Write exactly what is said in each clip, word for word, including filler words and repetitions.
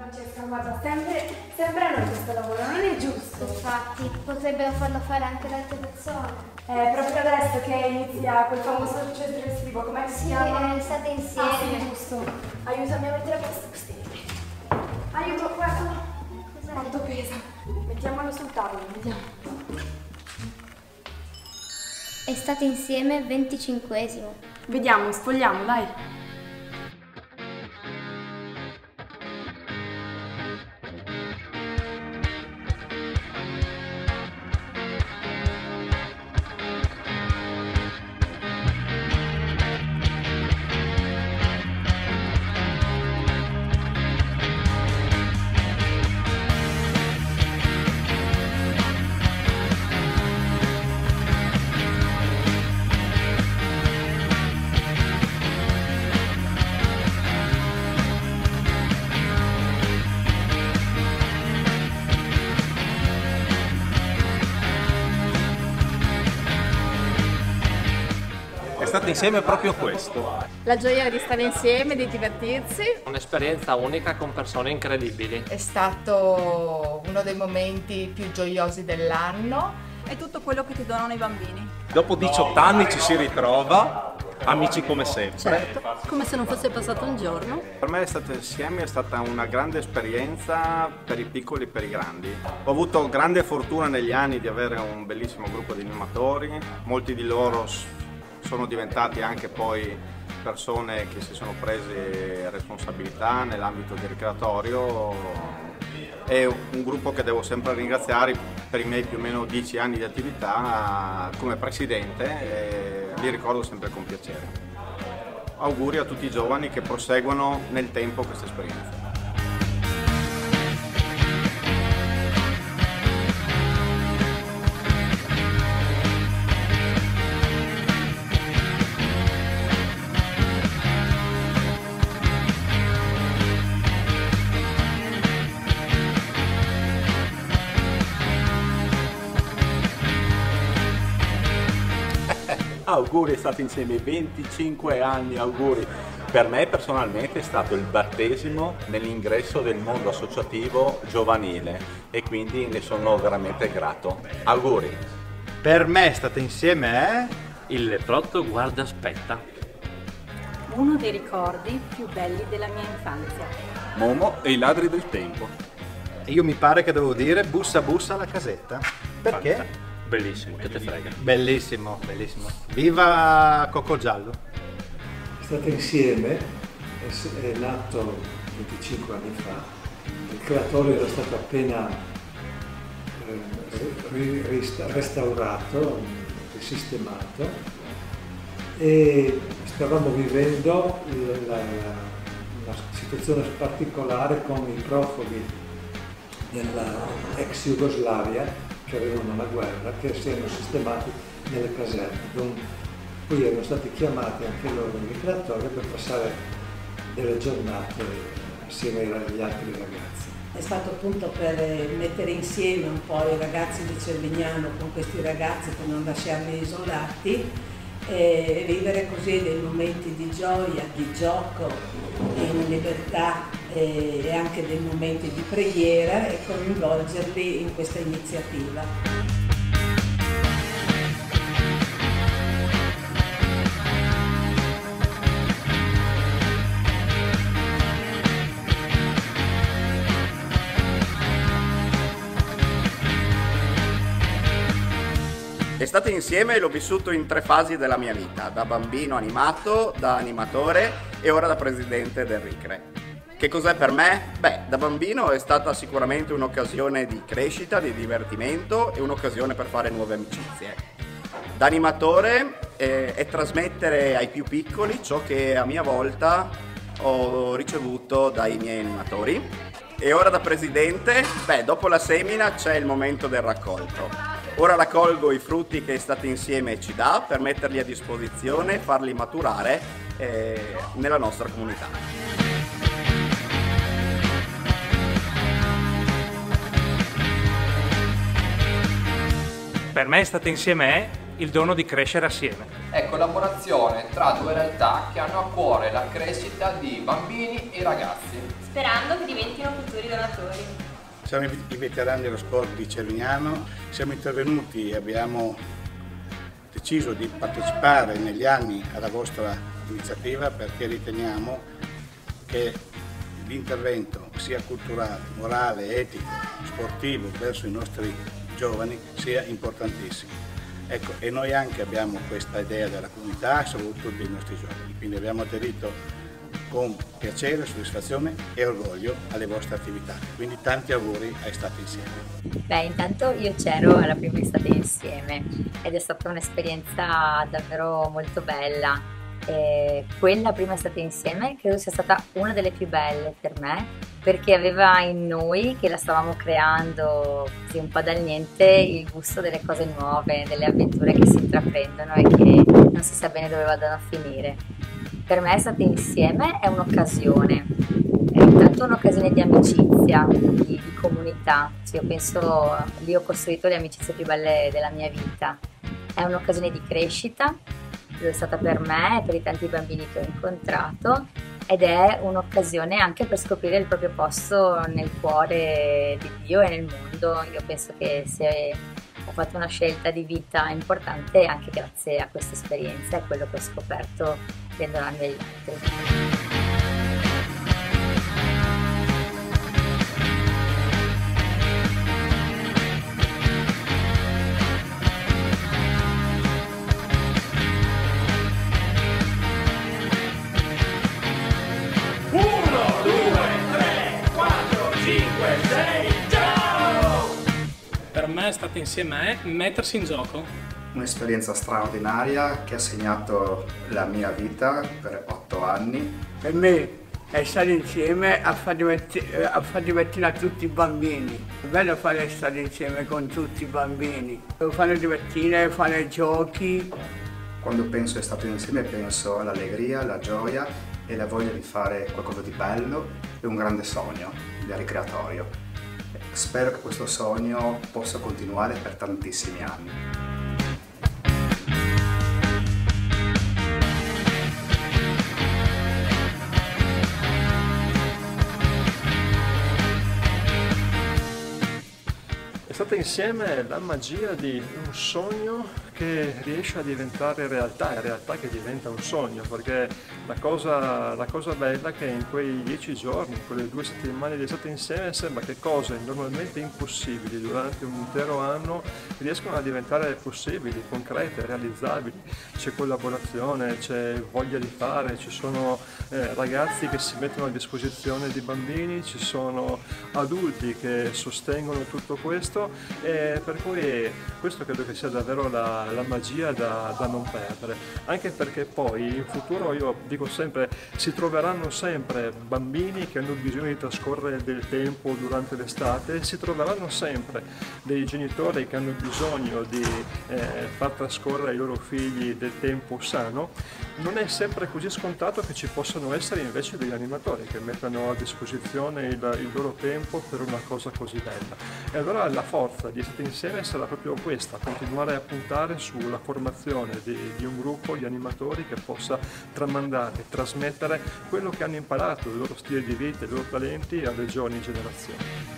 Francesca, guarda, sempre, sempre a noi questo lavoro, non è giusto. Infatti, potrebbero farlo fare anche ad altre persone. Eh, proprio adesso che inizia quel famoso centro estivo, come si Sì, chiama? eh, state insieme. Ah, sì, giusto. Aiutami a mettere questo stile. Aiuto, guarda. Quanto pesa. Mettiamolo sul tavolo, vediamo. Estate insieme, venticinquesimo. Vediamo, sfogliamo, dai. State insieme è proprio questo. La gioia di stare insieme, di divertirsi. Un'esperienza unica con persone incredibili. È stato uno dei momenti più gioiosi dell'anno. È tutto quello che ti donano i bambini. Dopo diciotto anni ci si ritrova, amici come sempre. Certo, come se non fosse passato un giorno. Per me Estate insieme è stata una grande esperienza per i piccoli e per i grandi. Ho avuto grande fortuna negli anni di avere un bellissimo gruppo di animatori, molti di loro sono diventati anche poi persone che si sono prese responsabilità nell'ambito del ricreatorio. È un gruppo che devo sempre ringraziare per i miei più o meno dieci anni di attività come presidente e li ricordo sempre con piacere. Auguri a tutti i giovani che proseguono nel tempo questa esperienza. Auguri, è stato insieme venticinque anni, auguri. Per me personalmente è stato il battesimo nell'ingresso del mondo associativo giovanile e quindi ne sono veramente grato. Auguri. Per me State insieme è Il leprotto guarda aspetta. Uno dei ricordi più belli della mia infanzia. Momo e i ladri del tempo. E io mi pare che devo dire bussa bussa alla casetta. Perché? Fanta. Bellissimo, che te frega. Bellissimo, bellissimo. Viva Coco Giallo. State insieme è, è nato venticinque anni fa. Il creatore era stato appena eh, ri, rista, restaurato, risistemato e stavamo vivendo la, la, una situazione particolare con i profughi della ex Jugoslavia che avevano la guerra, che si erano sistemati nelle caserme. Poi erano stati chiamati anche loro nel ricreatorio per passare delle giornate assieme agli altri ragazzi. È stato appunto per mettere insieme un po' i ragazzi di Cervignano con questi ragazzi per non lasciarli isolati e vivere così dei momenti di gioia, di gioco, in libertà e anche dei momenti di preghiera e coinvolgerli in questa iniziativa. Estate insieme l'ho vissuto in tre fasi della mia vita, da bambino animato, da animatore e ora da presidente del Ricre. Che cos'è per me? Beh, da bambino è stata sicuramente un'occasione di crescita, di divertimento e un'occasione per fare nuove amicizie. Da animatore eh, è trasmettere ai più piccoli ciò che a mia volta ho ricevuto dai miei animatori. E ora da presidente, beh, dopo la semina c'è il momento del raccolto. Ora raccolgo i frutti che State insieme ci dà per metterli a disposizione e farli maturare eh, nella nostra comunità. Per me State insieme è il dono di crescere assieme. È collaborazione tra due realtà che hanno a cuore la crescita di bambini e ragazzi, sperando che diventino futuri donatori. Siamo i veterani dello sport di Cervignano, siamo intervenuti e abbiamo deciso di partecipare negli anni alla vostra iniziativa perché riteniamo che l'intervento sia culturale, morale, etico, sportivo verso i nostri giovani sia importantissimo. Ecco, e noi anche abbiamo questa idea della comunità e soprattutto dei nostri giovani, quindi abbiamo aderito con piacere, soddisfazione e orgoglio alle vostre attività. Quindi tanti auguri a Estate Insieme. Beh, intanto io c'ero alla prima Estate Insieme ed è stata un'esperienza davvero molto bella. E quella prima Estate Insieme credo sia stata una delle più belle per me, perché aveva in noi, che la stavamo creando così un po' dal niente, il gusto delle cose nuove, delle avventure che si intraprendono e che non si sa bene dove vadano a finire. Per me Estate Insieme è un'occasione, è intanto un'occasione di amicizia, di, di comunità. Cioè, io penso, lì ho costruito le amicizie più belle della mia vita. È un'occasione di crescita, lo è stata per me e per i tanti bambini che ho incontrato, ed è un'occasione anche per scoprire il proprio posto nel cuore di Dio e nel mondo. Io penso che se ho fatto una scelta di vita importante anche grazie a questa esperienza e quello che ho scoperto donando agli altri. Per me Estate Insieme è mettersi in gioco. Un'esperienza straordinaria che ha segnato la mia vita per otto anni. Per me è stare insieme a far divertire, a far divertire a tutti i bambini. È bello fare stare insieme con tutti i bambini. Devo fare divertire, fare giochi. Quando penso a Estate Insieme penso all'allegria, alla gioia e la voglia di fare qualcosa di bello e un grande sogno del ricreatorio. Spero che questo sogno possa continuare per tantissimi anni. Estate Insieme è la magia di un sogno che riesce a diventare realtà, è realtà che diventa un sogno, perché la cosa, la cosa bella è che in quei dieci giorni, in quelle due settimane di Estate Insieme, sembra che cose normalmente impossibili durante un intero anno riescono a diventare possibili, concrete, realizzabili. C'è collaborazione, c'è voglia di fare, ci sono eh, ragazzi che si mettono a disposizione di bambini, ci sono adulti che sostengono tutto queso, e per cui questo credo che sia davvero la, la magia da, da non perdere, anche perché poi in futuro, io dico sempre, si troveranno sempre bambini che hanno bisogno di trascorrere del tempo durante l'estate, si troveranno sempre dei genitori che hanno bisogno di eh, far trascorrere ai loro figli del tempo sano. Non è sempre così scontato che ci possano essere invece degli animatori che mettono a disposizione il, il loro tempo per una cosa così bella. E allora la forza di Estate Insieme sarà proprio questa, continuare a puntare sulla formazione di, di un gruppo di animatori che possa tramandare, trasmettere quello che hanno imparato, il loro stile di vita, i loro talenti alle giovani generazioni.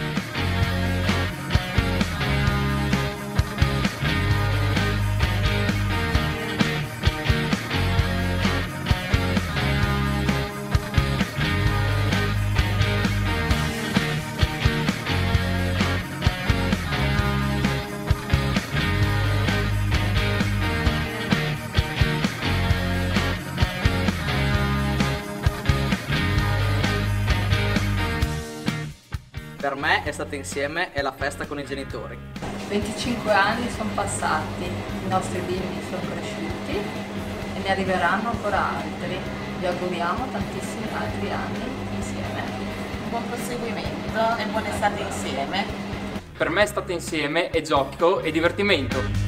Per me Estate Insieme è la festa con i genitori. venticinque anni sono passati, i nostri bimbi sono cresciuti e ne arriveranno ancora altri. Vi auguriamo tantissimi altri anni insieme. Buon proseguimento e buona estate insieme. Per me Estate Insieme è gioco e divertimento.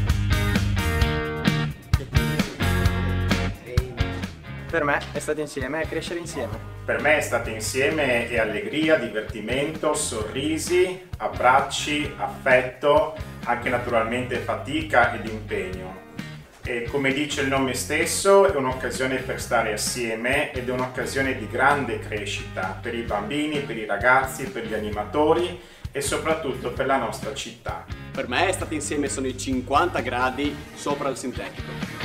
Per me Estate Insieme è crescere insieme. Per me Estate Insieme è allegria, divertimento, sorrisi, abbracci, affetto anche naturalmente fatica ed impegno. E come dice il nome stesso, è un'occasione per stare assieme ed è un'occasione di grande crescita per i bambini, per i ragazzi, per gli animatori e soprattutto per la nostra città. Per me Estate Insieme sono i cinquanta gradi sopra il sintetico.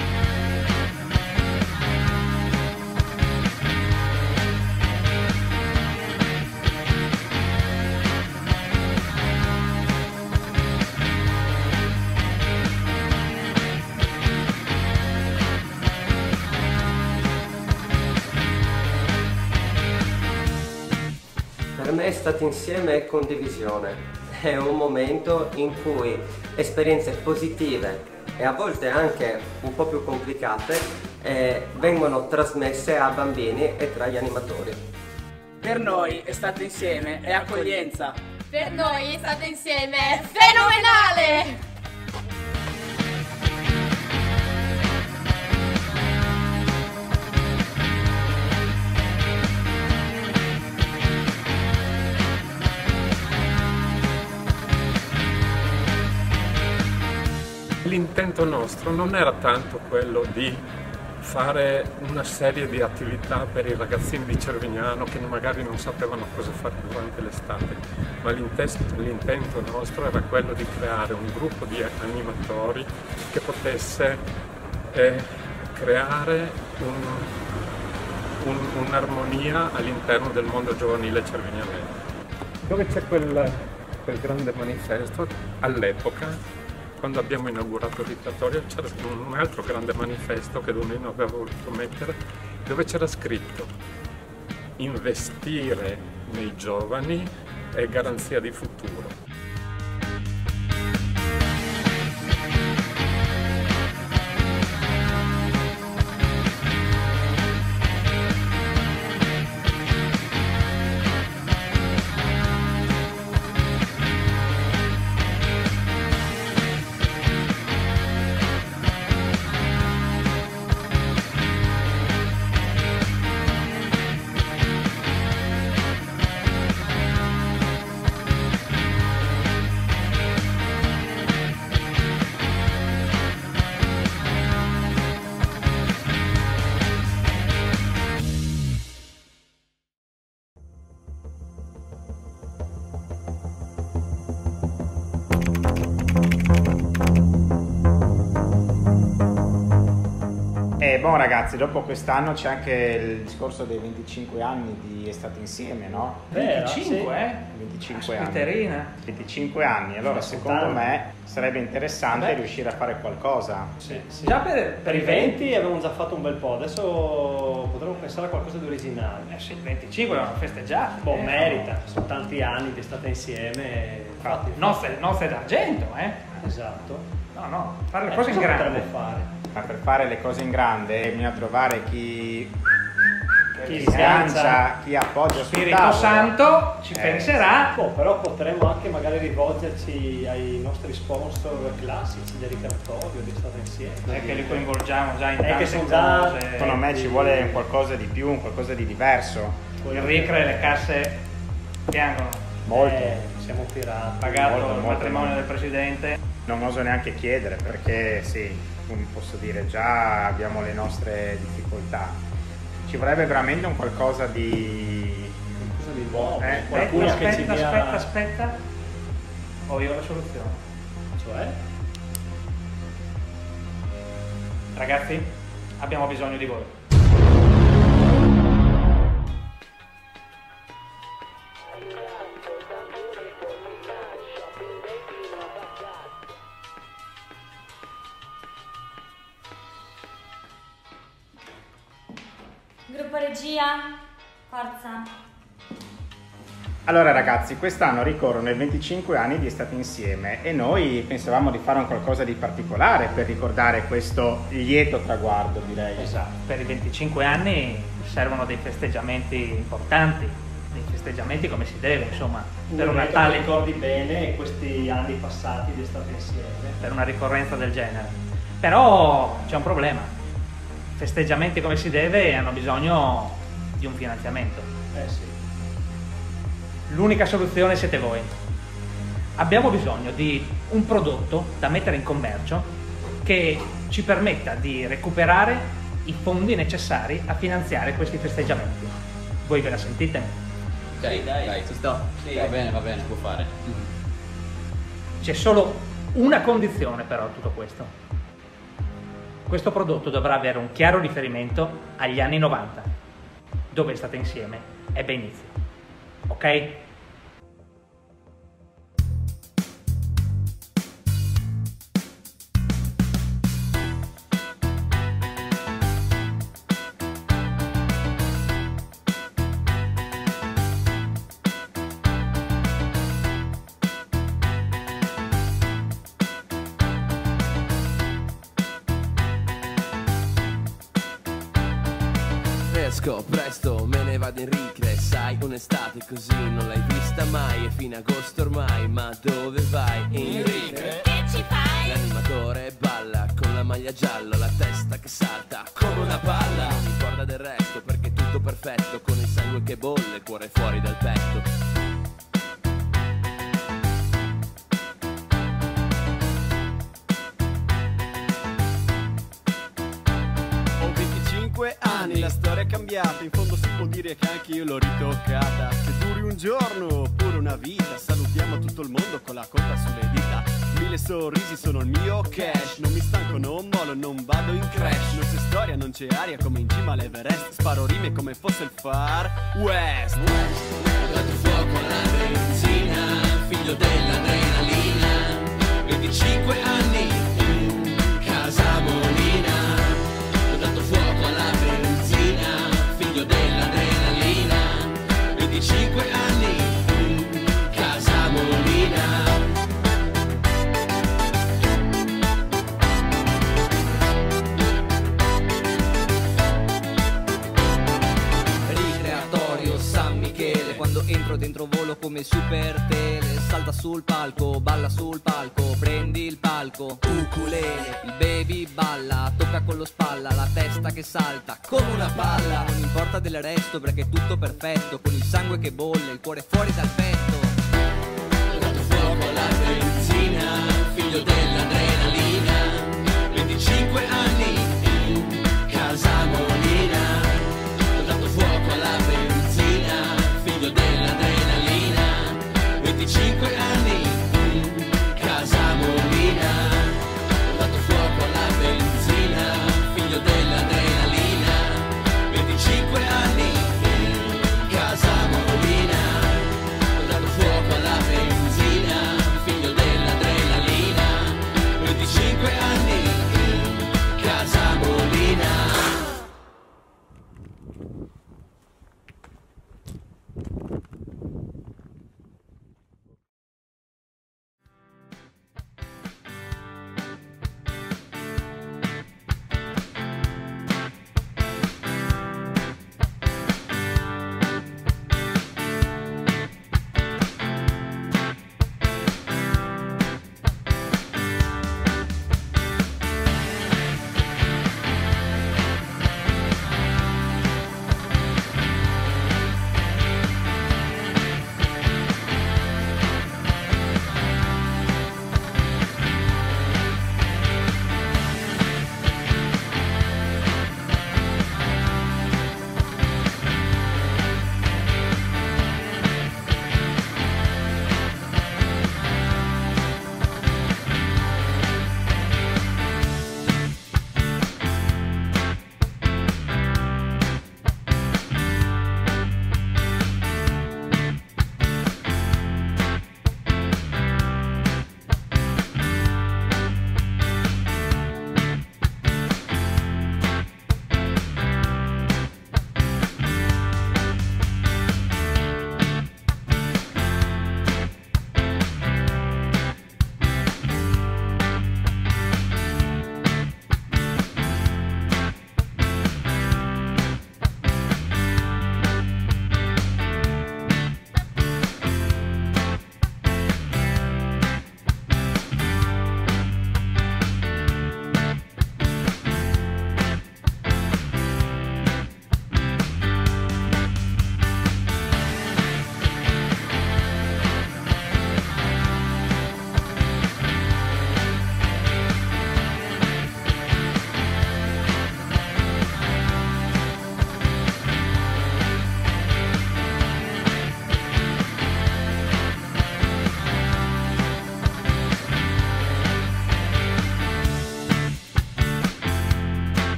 Per me Estate Insieme è condivisione, è un momento in cui esperienze positive e a volte anche un po' più complicate eh, vengono trasmesse a bambini e tra gli animatori. Per noi Estate Insieme è accoglienza. Per noi Estate Insieme è fenomenale! L'intento nostro non era tanto quello di fare una serie di attività per i ragazzini di Cervignano che magari non sapevano cosa fare durante l'estate, ma l'intento nostro era quello di creare un gruppo di animatori che potesse eh, creare un, un, un'armonia all'interno del mondo giovanile cervignanese. Dove c'è quel, quel grande manifesto all'epoca, quando abbiamo inaugurato il ricreatorio, c'era un altro grande manifesto che Donino aveva voluto mettere, dove c'era scritto: investire nei giovani è garanzia di futuro. E buon ragazzi, dopo quest'anno c'è anche il discorso dei venticinque anni di Estate Insieme, no? venticinque, sì. eh? venticinque Aspetterina. anni. venticinque anni, allora secondo me sarebbe interessante Beh. riuscire a fare qualcosa. Sì, sì. Già per, per i venti avevamo già fatto un bel po', adesso potremmo pensare a qualcosa di originale. Eh sì, il venticinque vanno festeggiati. Boh, eh, merita, sono tanti anni di Estate Insieme. Infatti, nozze, nozze d'argento, eh? Esatto. No, no, fare le Eh, cose in cosa grande. potremmo fare? Ma per fare le cose in grande bisogna trovare chi, chi Chi sgancia, chi appoggia sul Spirito tavolo. Santo ci Eh, penserà. Boh, però potremmo anche magari rivolgerci ai nostri sponsor classici del ricreatorio di Estate Insieme. È che li coinvolgiamo già in È che tante sono già- cose. Secondo me ci vuole un qualcosa di più, un qualcosa di diverso. Il Ricre e le casse piangono. Molto. Eh, siamo pirati. Pagato Molto, il molto, matrimonio molto. del presidente. Non oso neanche chiedere perché sì, come posso dire, già abbiamo le nostre difficoltà. Ci vorrebbe veramente un qualcosa di... Qualcosa di buono. Eh, qualcuno aspetta, che ci dia... aspetta, aspetta. Ho io la soluzione. Cioè? Ragazzi, abbiamo bisogno di voi. Gruppo regia, forza. Allora ragazzi, quest'anno ricorrono i venticinque anni di Estate Insieme e noi pensavamo di fare un qualcosa di particolare per ricordare questo lieto traguardo, direi. Esatto, per i venticinque anni servono dei festeggiamenti importanti, dei festeggiamenti come si deve, insomma, per una tale ricordi bene questi anni passati di Estate Insieme. per una ricorrenza del genere. Però c'è un problema. Festeggiamenti come si deve hanno bisogno di un finanziamento. Eh sì. L'unica soluzione siete voi. abbiamo bisogno di un prodotto da mettere in commercio che ci permetta di recuperare i fondi necessari a finanziare questi festeggiamenti. Voi ve la sentite? Ok, dai, dai, ci sto. Sì, va bene, va bene, può fare. C'è solo una condizione però a tutto questo. Questo prodotto dovrà avere un chiaro riferimento agli anni novanta, dove state insieme ebbe inizio. Ok? Esco presto, me ne vado in ricre, sai, un'estate così non l'hai vista mai, è fine agosto ormai, ma dove vai? In ricre? Che ci fai? L'animatore balla con la maglia gialla, la testa che salta come una palla. Non mi importa del resto perché è tutto perfetto, con il sangue che bolle, il cuore fuori dal petto. Anni, la storia è cambiata, in fondo si può dire che anche io l'ho ritoccata. Che duri un giorno oppure una vita, salutiamo tutto il mondo con la cotta sulle dita. Mille sorrisi sono il mio cash, non mi stanco, non mollo, non vado in crash. Non c'è storia, non c'è aria come in cima all'Everest, sparo rime come fosse il Far West. Ho dato fuoco alla benzina, figlio dell'adrenalina, venticinque anni in casa Molina. Ho dato fuoco alla benzina, figlio dell'adrenalina, venticinque anni in casa Molina. Ricreatorio San Michele, quando entro dentro volo come super tele. Salta sul palco, balla sul palco, prendi il palco, ukulele. Il baby balla, tocca con lo spalla, la testa che salta come una palla. Non importa del resto perché è tutto perfetto, con il sangue che bolle, il cuore fuori dal petto.